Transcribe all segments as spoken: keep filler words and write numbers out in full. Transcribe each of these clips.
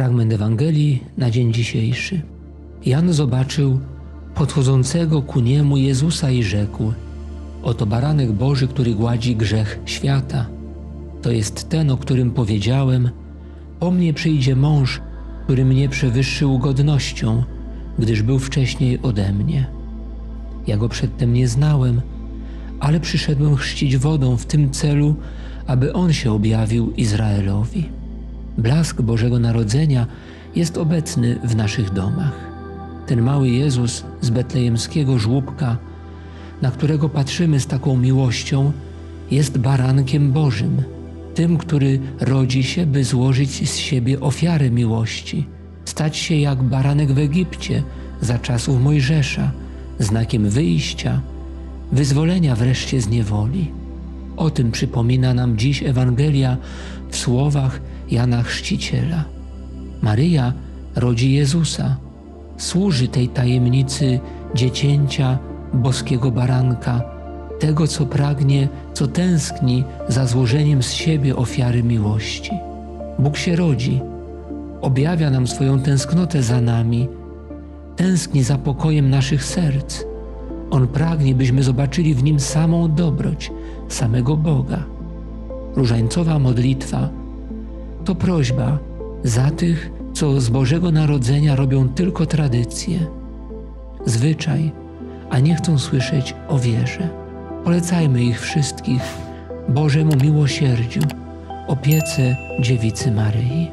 Fragment Ewangelii na dzień dzisiejszy. Jan zobaczył podchodzącego ku niemu Jezusa i rzekł: oto baranek Boży, który gładzi grzech świata. To jest ten, o którym powiedziałem: po mnie przyjdzie mąż, który mnie przewyższył godnością, gdyż był wcześniej ode mnie. Ja go przedtem nie znałem, ale przyszedłem chrzcić wodą w tym celu, aby on się objawił Izraelowi. Blask Bożego Narodzenia jest obecny w naszych domach. Ten mały Jezus z betlejemskiego żłóbka, na którego patrzymy z taką miłością, jest barankiem Bożym, tym, który rodzi się, by złożyć z siebie ofiarę miłości, stać się jak baranek w Egipcie za czasów Mojżesza, znakiem wyjścia, wyzwolenia wreszcie z niewoli. O tym przypomina nam dziś Ewangelia w słowach Jana Chrzciciela. Maryja rodzi Jezusa, służy tej tajemnicy dziecięcia boskiego baranka, tego, co pragnie, co tęskni za złożeniem z siebie ofiary miłości. Bóg się rodzi, objawia nam swoją tęsknotę za nami, tęskni za pokojem naszych serc. On pragnie, byśmy zobaczyli w Nim samą dobroć, samego Boga. Różańcowa modlitwa to prośba za tych, co z Bożego Narodzenia robią tylko tradycję, zwyczaj, a nie chcą słyszeć o wierze. Polecajmy ich wszystkich Bożemu miłosierdziu, opiece Dziewicy Maryi.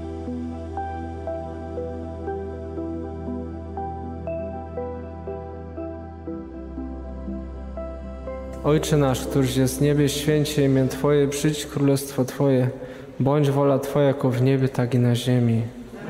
Ojcze nasz, któryś jest w niebie, święć się imię Twoje, przyjdź królestwo Twoje, bądź wola Twoja jako w niebie, tak i na ziemi.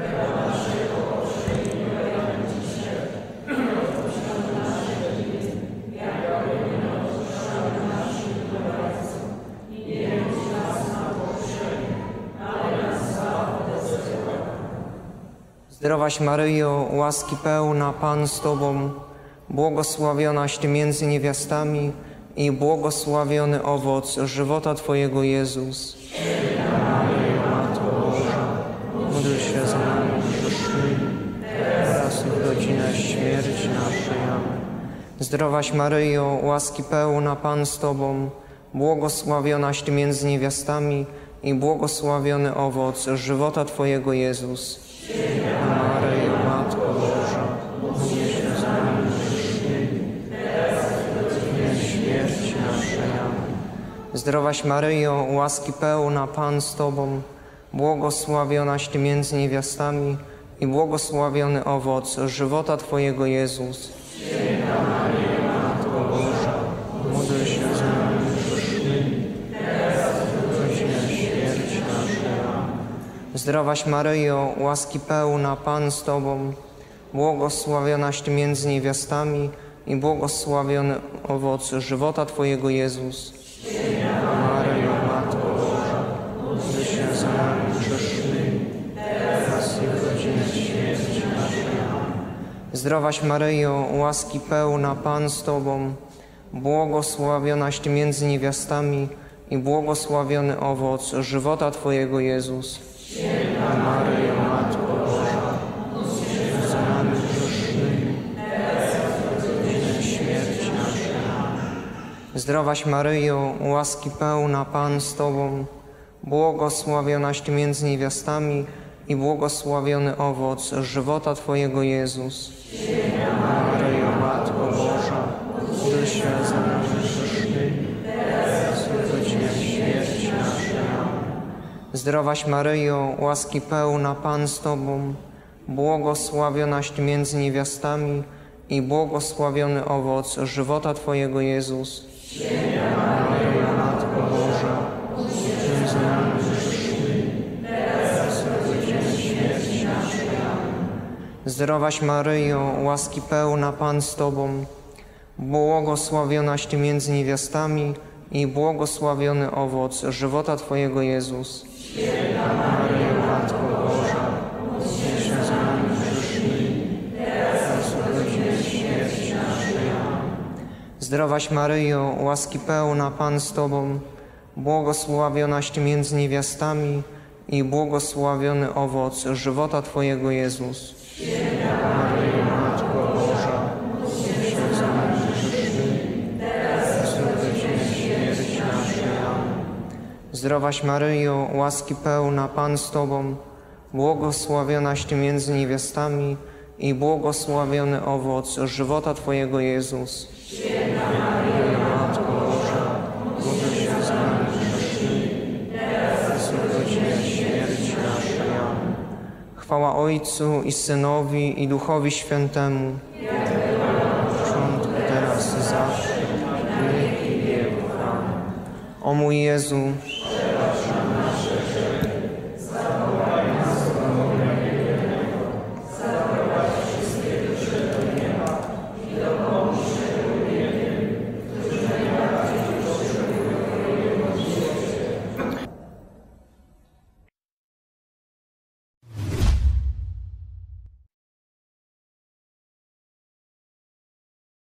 Zdrowaś Maryjo, łaski pełna, Pan z Tobą, błogosławionaś Ty między niewiastami i błogosławiony owoc żywota Twojego, Jezus. Święta Maryjo, Matko Boża, módl się za nami grzesznymi, teraz i w godzinę śmierci naszej. Amen. Zdrowaś Maryjo, łaski pełna, Pan z Tobą, błogosławionaś Ty między niewiastami i błogosławiony owoc żywota Twojego, Jezus. Święta Maryjo, Matko Boża, módl się za nami grzesznymi, teraz i w godzinę śmierci naszej. Amen. Zdrowaś Maryjo, łaski pełna, Pan z Tobą, błogosławionaś Ty między niewiastami i błogosławiony owoc żywota Twojego, Jezus. Święta Maryjo, Matko Boża, módl się za nami grzesznymi, teraz i w godzinę śmierci naszej. Amen. Zdrowaś Maryjo, łaski pełna, Pan z Tobą, błogosławionaś Ty między niewiastami i błogosławiony owoc żywota Twojego, Jezus. Święta Maryjo, Matko Boża, módl się za nami grzesznymi, teraz i w godzinę śmierci naszej. Amen. Zdrowaś Maryjo, łaski pełna, Pan z Tobą, błogosławionaś Ty między niewiastami i błogosławiony owoc żywota Twojego, Jezus. Święta Maryjo, Matko Boża, módl się za nami grzesznymi, teraz i w godzinę śmierci naszej. Amen. Zdrowaś Maryjo, łaski pełna, Pan z Tobą, błogosławionaś Ty między niewiastami i błogosławiony owoc żywota Twojego, Jezus. Święta Maryjo, Matko Boża, módl się za nami grzesznymi, teraz i w godzinę śmierci naszej. Amen. Zdrowaś Maryjo, łaski pełna, Pan z Tobą, błogosławionaś Ty między niewiastami i błogosławiony owoc żywota Twojego, Jezus. Święta Maryjo, Matko Boża, módl się za nami grzesznymi, teraz i w godzinę śmierci naszej. Amen. Zdrowaś Maryjo, łaski pełna, Pan z Tobą, błogosławionaś Ty między niewiastami i błogosławiony owoc żywota Twojego, Jezus. Święta Maryjo, Matko Boża, módl się za nami grzesznymi, teraz i w godzinę śmierci naszej. Amen. Zdrowaś Maryjo, łaski pełna, Pan z Tobą, błogosławionaś Ty między niewiastami i błogosławiony owoc żywota Twojego, Jezus. Maryjo, Matko Boża, módl się za nami grzesznymi, teraz i w godzinę śmierci naszej. Amen. Zdrowaś Maryjo, łaski pełna, Pan z Tobą, błogosławionaś Ty między niewiastami i błogosławiony owoc żywota Twojego, Jezus. Święta Maryjo, Matko Boża, módl się za nami grzesznymi, teraz i w godzinę śmierci naszej. Amen. Chwała Ojcu i Synowi i Duchowi Świętemu, jak była na początku, teraz i zawsze, na wieki wieków. Amen. O mój Jezu,